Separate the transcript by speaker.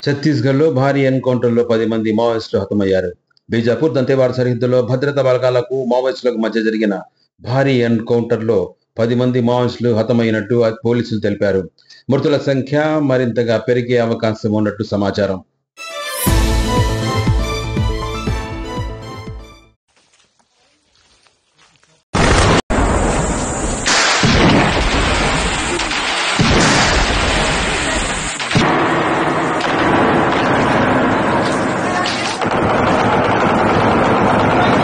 Speaker 1: ఛత్తీస్గఢ్లో భారీ ఎన్కౌంటర్లో 10 మంది మావోయిస్టులు హతమయ్యారు. బీజాపూర్ దంతేవాడ సరిహద్దులో భద్రతా బలగాలకు మావోయిస్టులకు మధ్య జరిగిన భారీ ఎన్కౌంటర్లో 10 మంది మావోయిస్టులు హతమైనట్టు పోలీసులు తెలిపారు. మృతుల సంఖ్య మరింతగా పెరిగే అవకాశం ఉన్నట్టు సమాచారం.